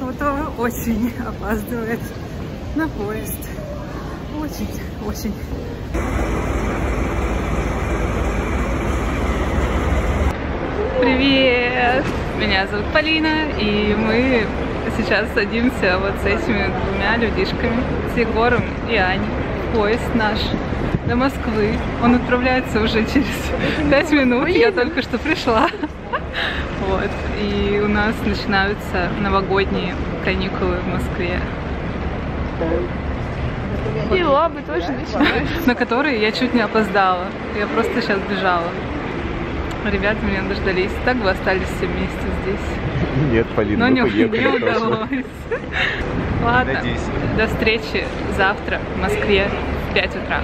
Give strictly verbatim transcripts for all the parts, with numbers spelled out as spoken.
кто-то очень опаздывает на поезд. Очень, очень. Привет! Меня зовут Полина, и мы сейчас садимся вот с этими двумя людишками, с Егором и Аней, в поезд наш до Москвы. Он отправляется уже через пять минут, я только что пришла. Вот. И у нас начинаются новогодние каникулы в Москве. И лабы тоже начинаются. На которые я чуть не опоздала. Я просто сейчас бежала. Ребята меня дождались. Так бы остались все вместе здесь. Нет, Полина, но мы не, поехали. не удалось. Ладно, Надеюсь. до встречи завтра в Москве в пять утра.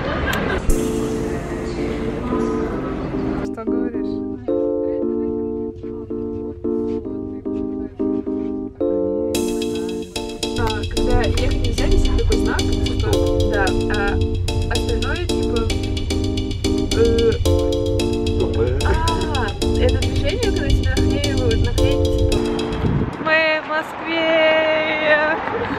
Что говоришь? А, когда ехать нельзя, висит такой знак, типа, да, а остальное, типа, э, а, это движение, когда тебя наклеивают, наклейки, типа. Мы в Москве!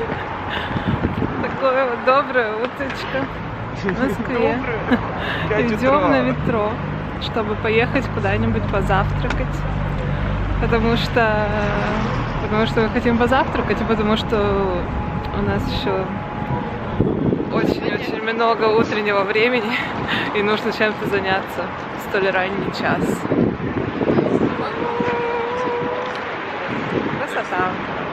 Такое вот доброе утречко в Москве. Идем на метро, чтобы поехать куда-нибудь позавтракать. Потому что, потому что мы хотим позавтракать, и потому что у нас еще очень-очень много утреннего времени, и нужно чем-то заняться в столь ранний час. Красота!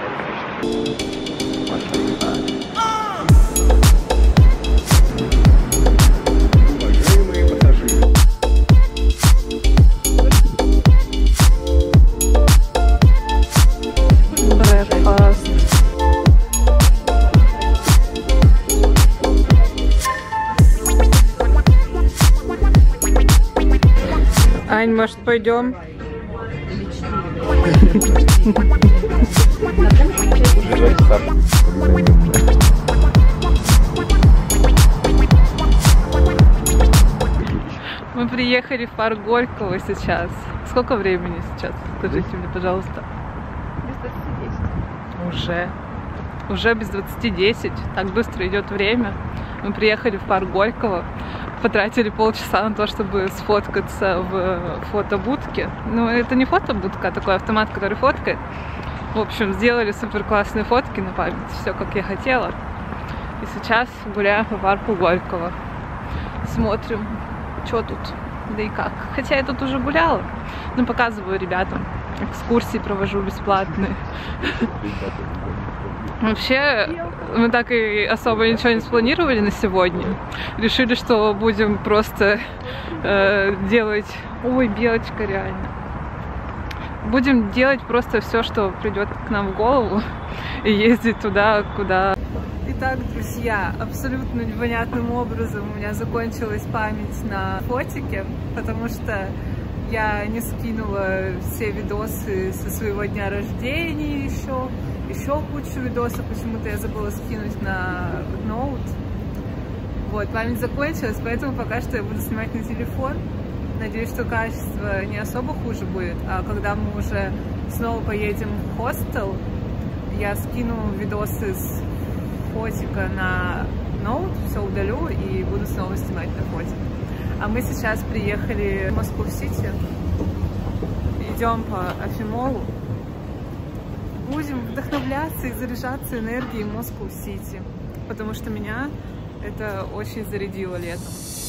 Ань, может, пойдем? Мы приехали в парк Горького сейчас. Сколько времени сейчас? Скажите мне, пожалуйста. Без двадцати десять. Уже. Уже без двадцати десять. Так быстро идет время. Мы приехали в парк Горького. Потратили полчаса на то, чтобы сфоткаться в фотобудке. Ну, это не фотобудка, а такой автомат, который фоткает. В общем, сделали супер классные фотки на память. Все, как я хотела. И сейчас гуляем по парку Горького. Смотрим, что тут, да и как. Хотя я тут уже гуляла, но показываю ребятам. Экскурсии провожу бесплатные. Вообще, мы так и особо ничего не спланировали на сегодня. Решили, что будем просто э, делать... Ой, белочка, реально. Будем делать просто все, что придет к нам в голову, и ездить туда, куда... Итак, друзья, абсолютно непонятным образом у меня закончилась память на фотике, потому что я не скинула все видосы со своего дня рождения еще. Еще кучу видосов почему-то я забыла скинуть на ноут. Вот, память закончилась, поэтому пока что я буду снимать на телефон. Надеюсь, что качество не особо хуже будет. А когда мы уже снова поедем в хостел, я скину видосы с фотика на ноут, все удалю и буду снова снимать на фотик. А мы сейчас приехали в Москву-Сити. Идем по Афимолу. Будем вдохновляться и заряжаться энергией Москву-Сити, потому что меня это очень зарядило летом.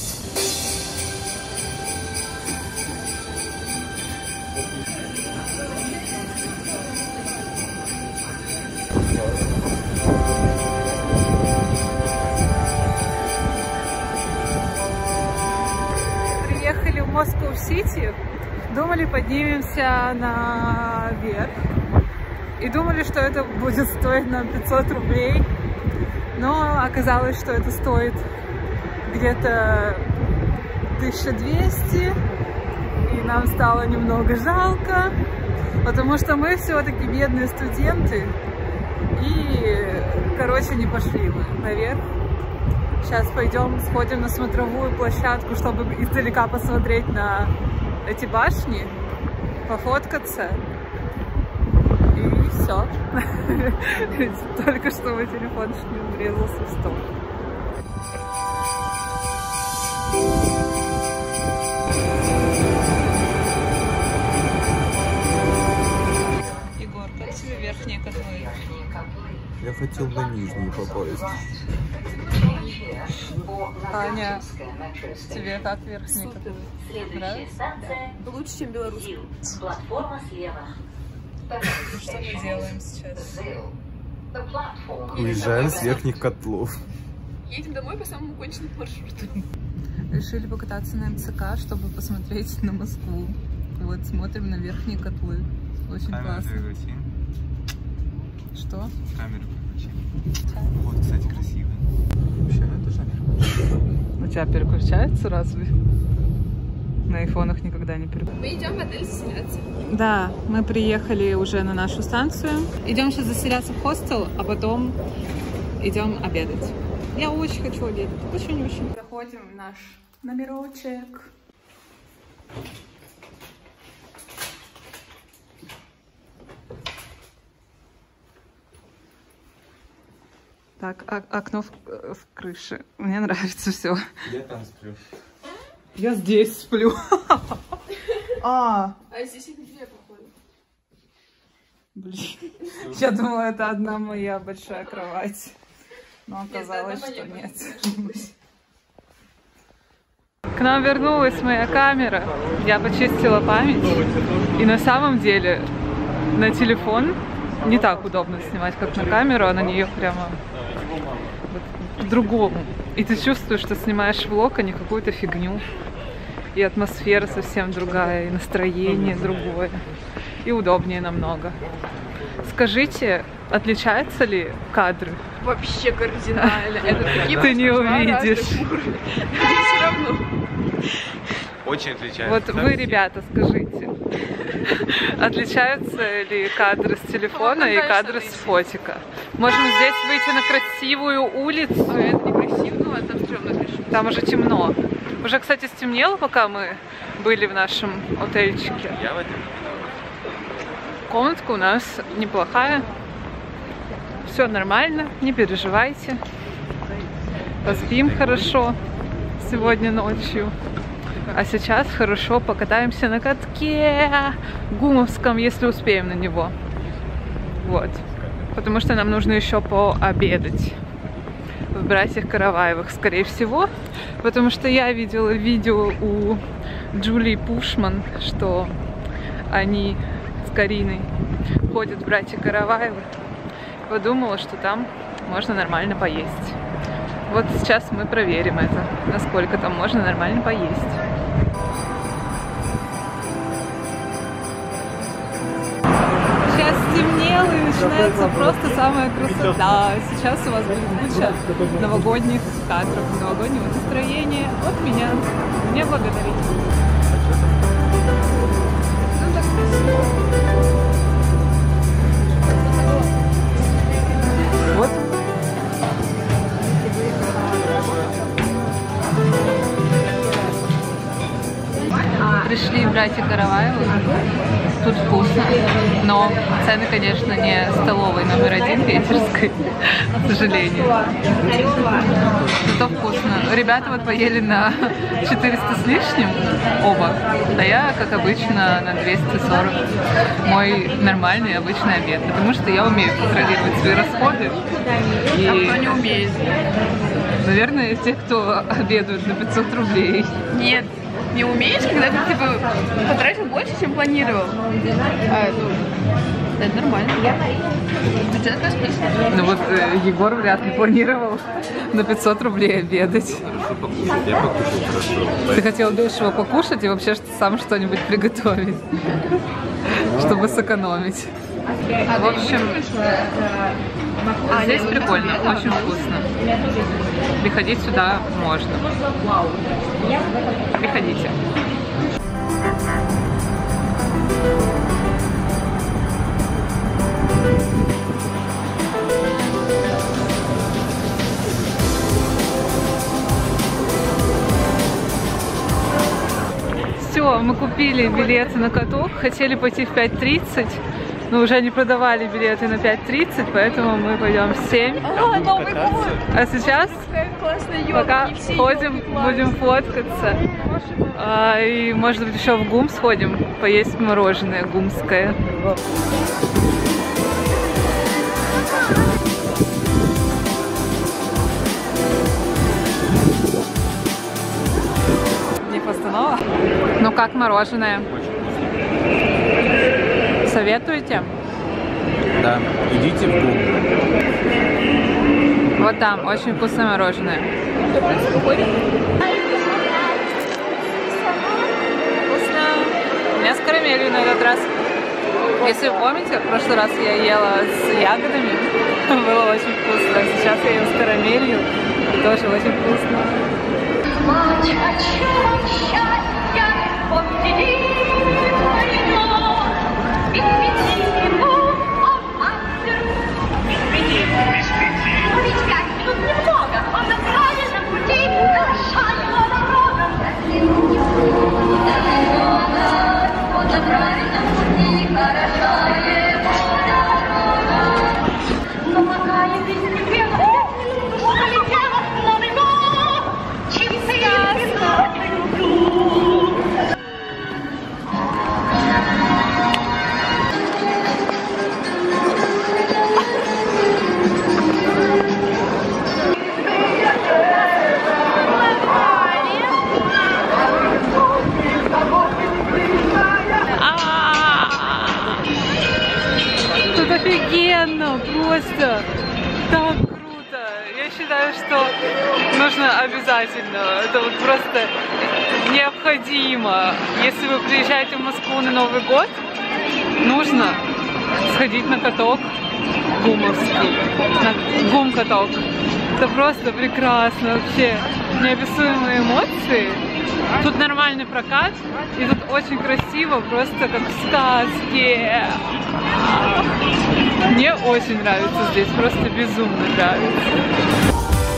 Приехали в Москву-Сити, думали, поднимемся наверх. И думали, что это будет стоить нам пятьсот рублей, но оказалось, что это стоит где-то тысяча двести, и нам стало немного жалко, потому что мы все-таки бедные студенты, и, короче, не пошли мы наверх. Сейчас пойдем, сходим на смотровую площадку, чтобы издалека посмотреть на эти башни, пофоткаться. И все. Только что мой телефон чуть не врезался в стол. Егор, как тебе верхние котлы? Я хотел на нижние попасть. Аня, тебе как верхние котлы? Нравится? Лучше, чем белорусский. Платформа слева. Что мы делаем сейчас? Уезжаем с верхних котлов. Едем домой по самому конченному маршруту. Решили покататься на эм цэ ка, чтобы посмотреть на Москву. Вот, смотрим на верхние котлы. Очень классно. Что? Камеру выключи. Вот, кстати, красиво. Вообще, ну это жанр. У тебя переключается разве? На айфонах никогда не переключается. Мы идем в отель заселяться. Да, мы приехали уже на нашу станцию. Идем сейчас заселяться в хостел, а потом идем обедать. Я очень хочу обедать. Очень-очень. Заходим в наш номерочек. Так, а окно в, в крыше. Мне нравится все. Я там сплю. Я здесь сплю. А, А здесь их две, походу. блин. Я думала, это одна моя большая кровать. Но оказалось, что нет. К нам вернулась моя камера. Я почистила память. И на самом деле на телефон не так удобно снимать, как на камеру, а на нее прямо вот по-другому. И ты чувствуешь, что снимаешь влог, а не какую-то фигню. И атмосфера совсем другая, и настроение другое. И удобнее намного. Скажите, отличаются ли кадры? Вообще кардинально. Это такие Ты не увидишь. Все равно. Очень отличается. Вот вы, ребята, скажите, отличаются ли кадры с телефона и кадры с фотика? Можем здесь выйти на красивую улицу. А это некрасиво, ну а там стрёмно слишком. Там уже темно. Уже, кстати, стемнело, пока мы были в нашем отельчике. Я в этом. Комнатка у нас неплохая. Все нормально, не переживайте. Поспим хорошо сегодня ночью. А сейчас хорошо покатаемся на катке гумовском, если успеем на него. Вот. Потому что нам нужно еще пообедать в братьях Караваевых, скорее всего. Потому что я видела видео у Джулии Пушман, что они с Кариной ходят в братья Караваевы. Подумала, что там можно нормально поесть. Вот сейчас мы проверим это, насколько там можно нормально поесть. Сейчас стемнело и начинается просто самая красота. Сейчас у вас будет куча новогодних кадров, новогоднего настроения от меня. Не благодарите. Ну так красиво. Вот. Пришли братья Караваевы. Тут вкусно, но цены, конечно, не столовой номер один питерской, к сожалению. Зато вкусно. Ребята вот поели на четыреста с лишним оба, а я, как обычно, на двести сорок. Мой нормальный обычный обед, потому что я умею контролировать свои расходы. И... А кто не умеет? Наверное, те, кто обедают на пятьсот рублей. Нет. Не умеешь, когда ты типа потратил больше, чем планировал. А, ну, это нормально. Бюджет расписан. Ну вот э, Егор вряд ли планировал на пятьсот рублей обедать. Я покушал хорошо. Ты хотел дешево покушать и вообще сам что-нибудь приготовить, чтобы сэкономить. В общем, здесь прикольно, очень вкусно. Приходить сюда можно. Приходите. Все, мы купили билеты на каток, хотели пойти в пять тридцать, Но уже не продавали билеты на пять тридцать, поэтому мы пойдем в семь. А, Новый год! А сейчас пока ходим, будем фоткаться. А, и может быть еще в ГУМ сходим, поесть мороженое гумское. Не постанова? Ну как мороженое? Советуете? Да, идите в ГУМ. Вот там, очень вкусное мороженое. Вкусно. У меня с карамелью на этот раз. Если вы помните, в прошлый раз я ела с ягодами. Было очень вкусно. Сейчас я ем с карамелью. И тоже очень вкусно. Офигенно, просто так круто. Я считаю, что нужно обязательно, это вот просто необходимо. Если вы приезжаете в Москву на Новый год, нужно сходить на каток гумовский, на гум-каток. Это просто прекрасно, вообще неописуемые эмоции. Тут нормальный прокат, и тут очень красиво, просто как в сказке. Мне очень нравится здесь, просто безумно нравится.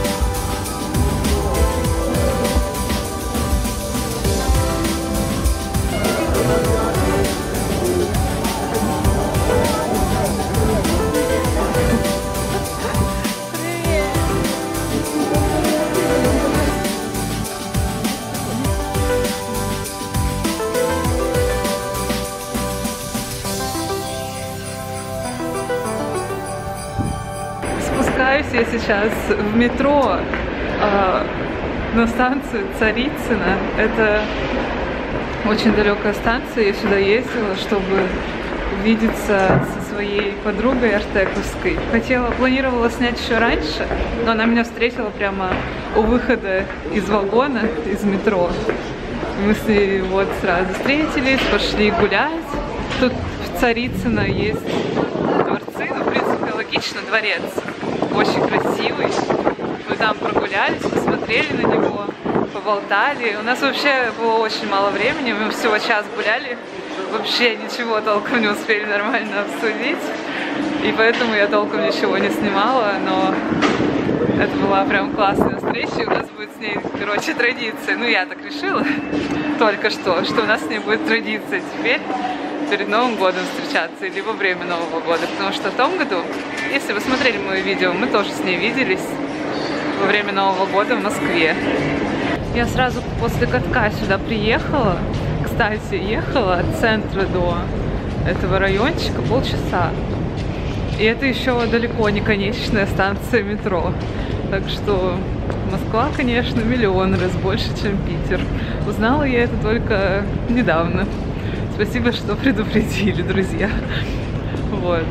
Спускаюсь я сейчас в метро э, на станцию Царицына. Это очень далекая станция. Я сюда ездила, чтобы увидеться со своей подругой артековской. Хотела, планировала снять еще раньше, но она меня встретила прямо у выхода из вагона, из метро. Мы с ней вот сразу встретились, пошли гулять. Тут в Царицыно есть дворцы, ну, в принципе, логично, дворец. Очень красивый. Мы там прогулялись, посмотрели на него, поболтали. У нас вообще было очень мало времени, мы всего час гуляли. Вообще ничего толком не успели нормально обсудить. И поэтому я толком ничего не снимала, но это была прям классная встреча. И у нас будет с ней, короче, традиция. Ну, я так решила только что, что у нас с ней будет традиция теперь перед Новым годом встречаться, либо во время Нового года. Потому что в том году, если вы смотрели мое видео, мы тоже с ней виделись во время Нового года в Москве. Я сразу после катка сюда приехала. Кстати, ехала от центра до этого райончика полчаса. И это еще далеко не конечная станция метро. Так что Москва, конечно, миллион раз больше, чем Питер. Узнала я это только недавно. Спасибо, что предупредили, друзья. Вот.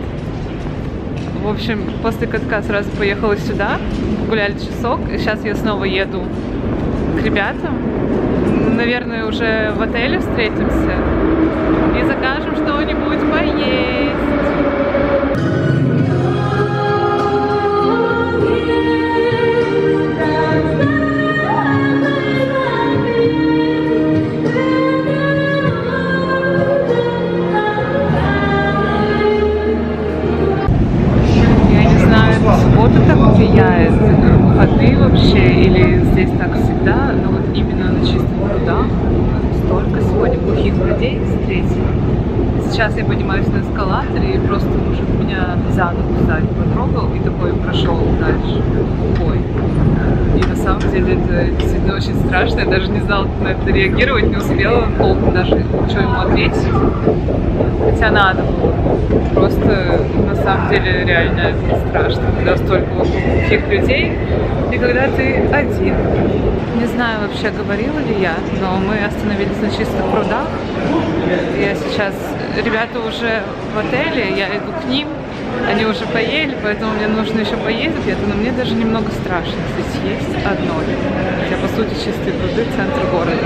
В общем, после катка сразу поехала сюда, погуляли часок, и сейчас я снова еду к ребятам. Наверное, уже в отеле встретимся и закажем что-нибудь поесть. Суббота так влияет, выходные вообще, или здесь так всегда, но вот именно на чистых прудах столько сегодня глухих людей встретила. Сейчас я поднимаюсь на эскалаторе, и просто мужик меня за ногу сзади потрогал и такой прошел дальше. Ой. И на самом деле это действительно очень страшно. Я даже не знала, как на это реагировать, не успела толком даже что ему ответить. Хотя надо было. Просто на самом деле реально это страшно, когда столько вокруг глухих людей и когда ты один. Не знаю вообще, говорила ли я, но мы остановились на Чистых прудах. Я сейчас... Ребята уже в отеле, я иду к ним, они уже поели, поэтому мне нужно еще поесть где-то, но мне даже немного страшно здесь есть одной. Хотя, по сути, Чистые пруды — центр города.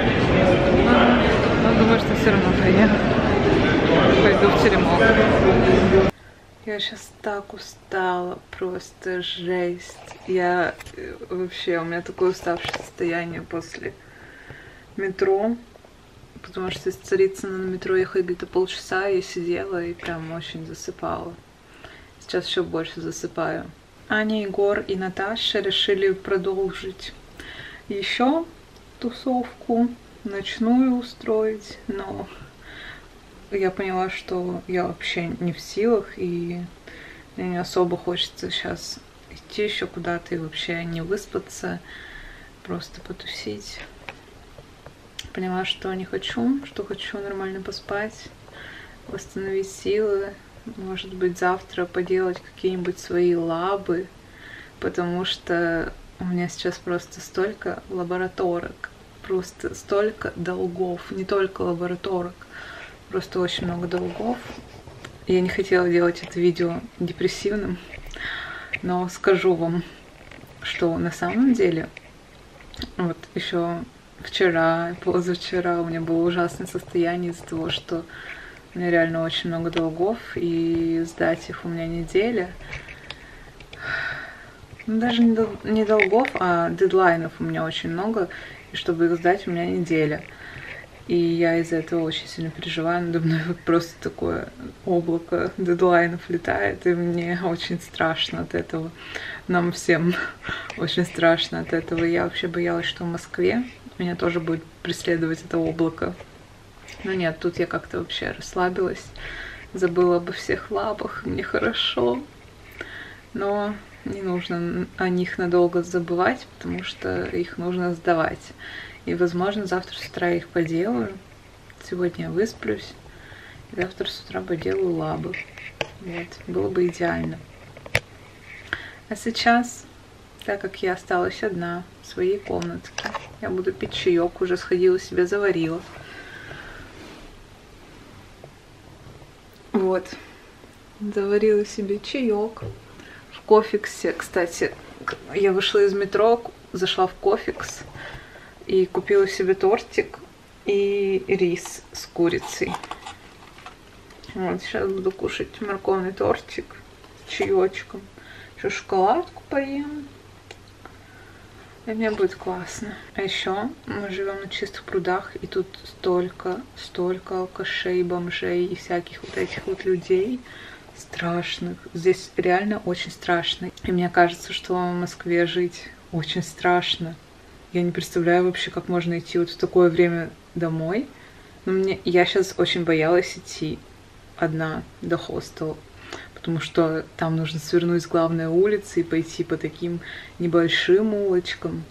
Но, но думаю, что все равно поеду. Пойду в теремок. Я сейчас так устала, просто жесть. Я вообще, у меня такое уставшее состояние после метро. Потому что из Царицына на метро ехать где-то полчаса, я сидела и прям очень засыпала. Сейчас еще больше засыпаю. Аня, Егор и Наташа решили продолжить еще тусовку, ночную устроить, но я поняла, что я вообще не в силах, и мне не особо хочется сейчас идти еще куда-то и вообще не выспаться, просто потусить. Поняла, что не хочу, что хочу нормально поспать, восстановить силы, может быть, завтра поделать какие-нибудь свои лабы, потому что у меня сейчас просто столько лабораторок, просто столько долгов, не только лабораторок, просто очень много долгов. Я не хотела делать это видео депрессивным, но скажу вам, что на самом деле, вот еще вчера, позавчера у меня было ужасное состояние из-за того, что у меня реально очень много долгов, и сдать их у меня неделя. Ну, даже не, дол не долгов, а дедлайнов у меня очень много, и чтобы их сдать, у меня неделя. И я из-за этого очень сильно переживаю, надо мной вот просто такое облако дедлайнов летает, и мне очень страшно от этого. Нам всем очень страшно от этого. Я вообще боялась, что в Москве меня тоже будет преследовать это облако. Но нет, тут я как-то вообще расслабилась, забыла обо всех лабах, мне хорошо. Но не нужно о них надолго забывать, потому что их нужно сдавать. И, возможно, завтра с утра я их поделаю. Сегодня я высплюсь. И завтра с утра поделаю лабы. Вот. Было бы идеально. А сейчас, так как я осталась одна в своей комнатке, я буду пить чаек. Уже сходила, себе заварила. Вот. Заварила себе чаек. В Кофиксе, кстати, я вышла из метро, зашла в Кофикс и купила себе тортик и рис с курицей. Вот, сейчас буду кушать морковный тортик с чаечком. Еще шоколадку поем. И мне будет классно. А еще мы живем на Чистых прудах, и тут столько, столько алкашей, бомжей и всяких вот этих вот людей страшных. Здесь реально очень страшно. И мне кажется, что в Москве жить очень страшно. Я не представляю вообще, как можно идти вот в такое время домой. Но мне, я сейчас очень боялась идти одна до хостела, потому что там нужно свернуть с главной улицы и пойти по таким небольшим улочкам.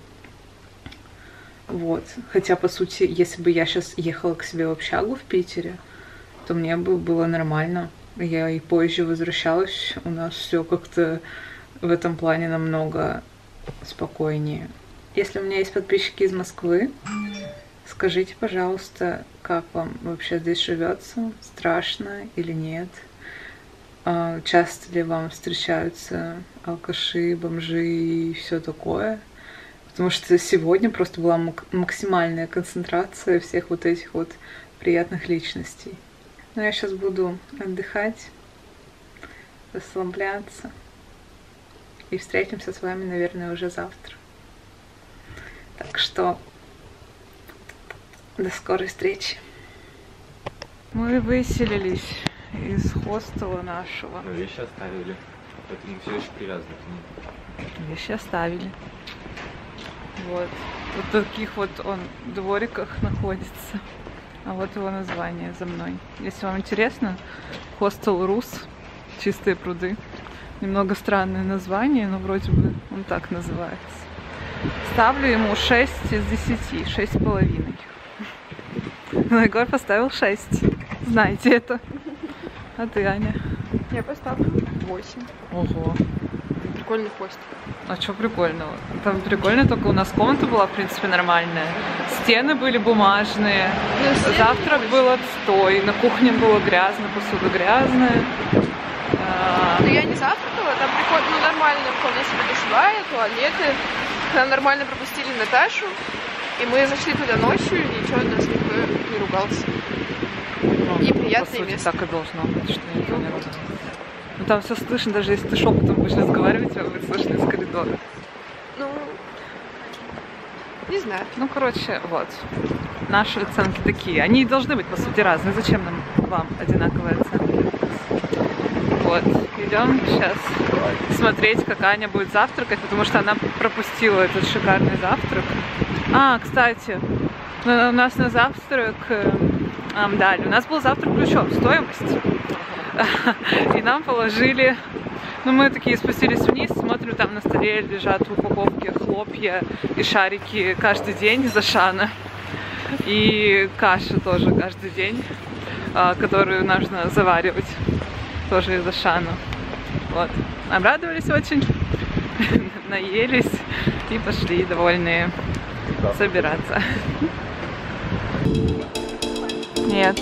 Вот. Хотя, по сути, если бы я сейчас ехала к себе в общагу в Питере, то мне бы было нормально. Я и позже возвращалась. У нас все как-то в этом плане намного спокойнее. Если у меня есть подписчики из Москвы, скажите, пожалуйста, как вам вообще здесь живется? Страшно или нет? Часто ли вам встречаются алкаши, бомжи и все такое? Потому что сегодня просто была максимальная концентрация всех вот этих вот приятных личностей. Но я сейчас буду отдыхать, расслабляться. И встретимся с вами, наверное, уже завтра. Так что до скорой встречи. Мы выселились из хостела нашего. Мы вещи оставили, поэтому все еще привязаны к ним. Вещи оставили. Вот. Вот в таких вот он двориках находится. А вот его название за мной. Если вам интересно, Hostel Rus, чистые пруды. Немного странное название, но вроде бы он так называется. Ставлю ему шесть из десяти, шесть с половиной. Но Егор поставил шесть. Знаете это. А ты, Аня? Я поставлю восемь. Ого. Прикольный хостел. А что прикольного? Там прикольно, только у нас комната была, в принципе, нормальная. Стены были бумажные, Ну, завтрак был отстой, на кухне было грязно, посуда грязная. А, Ну, я не завтракала, там прикольно, ну, нормально, вполне себе душевая, туалеты. Там нормально пропустили Наташу, и мы зашли туда ночью, и ничего, нас никто не ругался. ну, И по приятное сути, место. так и должно быть, что никто не ругается. Ну там все слышно, даже если ты шепотом будешь разговаривать, тебя будет слышно из коридора. Ну, не знаю. Ну, короче, вот. Наши оценки такие. Они и должны быть, по сути, разные. Зачем нам вам одинаковые оценки? Вот. Идем сейчас смотреть, как Аня будет завтракать, потому что она пропустила этот шикарный завтрак. А, кстати, у нас на завтрак нам дали. У нас был завтрак включен в стоимость. И нам положили... Ну, мы такие спустились вниз, смотрим, там на столе лежат в упаковке хлопья и шарики каждый день из Ашана. И каша тоже каждый день, которую нужно заваривать тоже из Ашана. Вот. Обрадовались очень, наелись и пошли довольные собираться. Нет.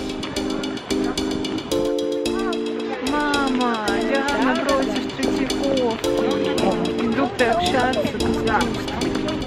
Мама, я напротив Третьяковки. Иду приобщаться к искусству.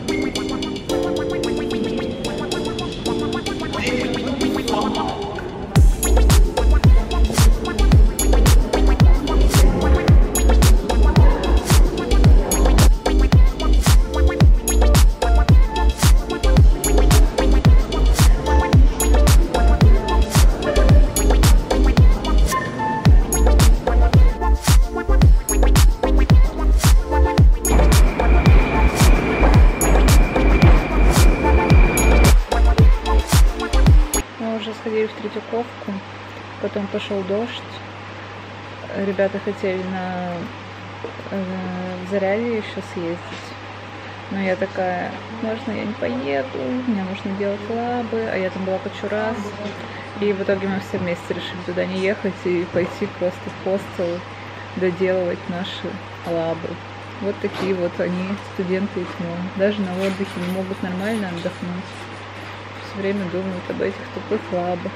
В Третьяковку, потом пошел дождь. Ребята хотели на э, в Зарядье еще съездить, но я такая: можно я не поеду, мне нужно делать лабы, а я там была почти раз. И в итоге мы все вместе решили туда не ехать и пойти просто в хостел доделывать наши лабы. Вот такие вот они, студенты ИТМО. Даже на отдыхе не могут нормально отдохнуть. Все время думают об этих тупых лабах.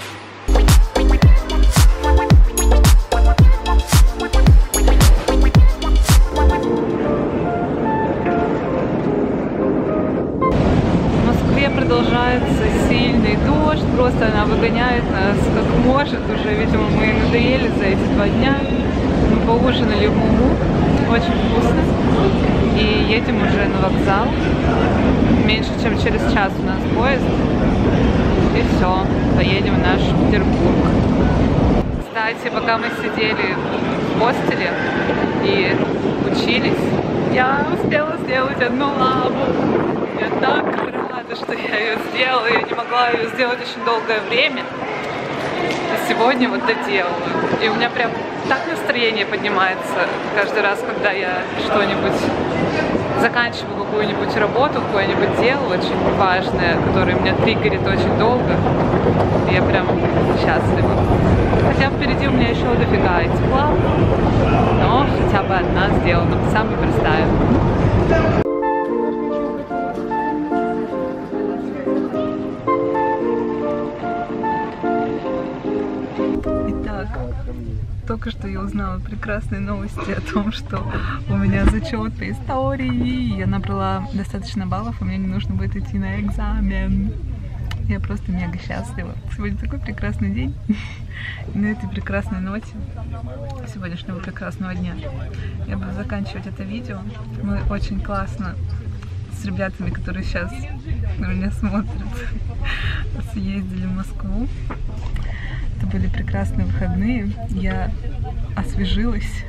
В Москве продолжается сильный дождь, просто она выгоняет нас как может. Уже, видимо, мы надоели за эти два дня. Мы поужинали в Муму, очень вкусно. И едем уже на вокзал. Меньше чем через час у нас поезд. И все, поедем в наш Петербург. Кстати, пока мы сидели в хостеле и учились, я успела сделать одну лабу. Я так рада, что я ее сделала. Я не могла ее сделать очень долгое время. А сегодня вот доделала. И у меня прям так настроение поднимается каждый раз, когда я что-нибудь заканчиваю, какую-нибудь работу, какое-нибудь дело очень важное, которое меня триггерит очень долго. И я прям счастлива. Хотя впереди у меня еще дофига этих лаб, но хотя бы одна сделана, самая простая. Только что я узнала прекрасные новости о том, что у меня зачет по истории. Я набрала достаточно баллов, и мне не нужно будет идти на экзамен. Я просто мега счастлива. Сегодня такой прекрасный день. И на этой прекрасной ноте сегодняшнего прекрасного дня я буду заканчивать это видео. Мы очень классно с ребятами, которые сейчас на меня смотрят, съездили в Москву. Это были прекрасные выходные. Я освежилась,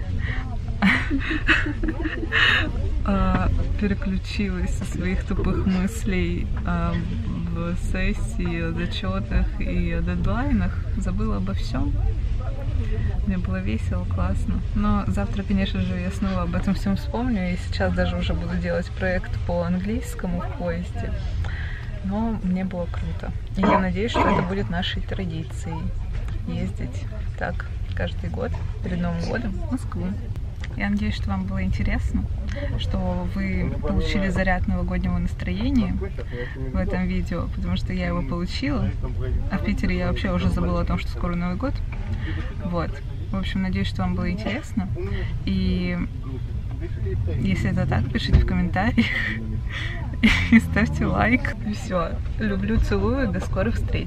переключилась со своих тупых мыслей в сессии, о зачетах и о дедлайнах. Забыла обо всем. Мне было весело, классно. Но завтра, конечно же, я снова об этом всем вспомню. И сейчас даже уже буду делать проект по английскому в поезде. Но мне было круто. И я надеюсь, что это будет нашей традицией. Ездить так каждый год перед Новым годом в Москву. Я надеюсь, что вам было интересно, что вы получили заряд новогоднего настроения в этом видео, потому что я его получила, а в Питере я вообще уже забыла о том, что скоро Новый год. Вот. В общем, надеюсь, что вам было интересно. И если это так, пишите в комментариях и ставьте лайк. И все. Люблю, целую. До скорых встреч.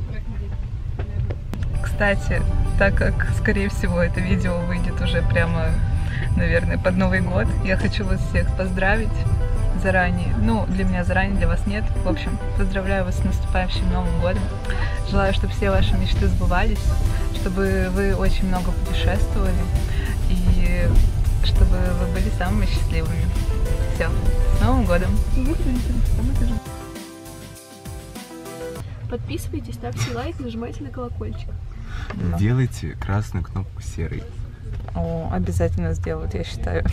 Кстати, так как, скорее всего, это видео выйдет уже прямо, наверное, под Новый год, я хочу вас всех поздравить заранее. Ну, для меня заранее, для вас нет. В общем, поздравляю вас с наступающим Новым годом. Желаю, чтобы все ваши мечты сбывались, чтобы вы очень много путешествовали и чтобы вы были самыми счастливыми. Все, с Новым годом! Подписывайтесь, ставьте лайк, нажимайте на колокольчик. Сделайте красную кнопку серой. О, обязательно сделают, я считаю.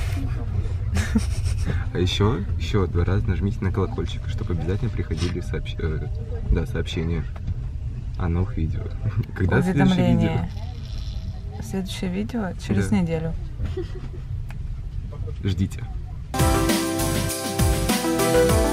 А еще, еще два раза нажмите на колокольчик, чтобы обязательно приходили сообщ... э, да, сообщения о новых видео. Когда следующее видео? Следующее видео через Да. неделю. Ждите.